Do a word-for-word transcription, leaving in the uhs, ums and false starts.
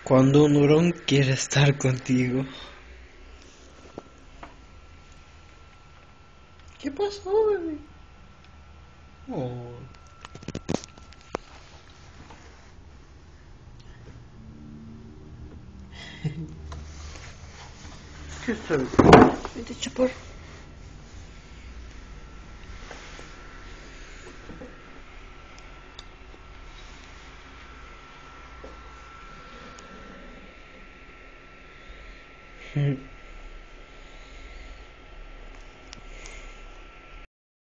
Cuando un hurón quiere estar contigo. ¿Qué pasó, bebé? Oh. ¿Qué está? Vete, chapar. Hmm.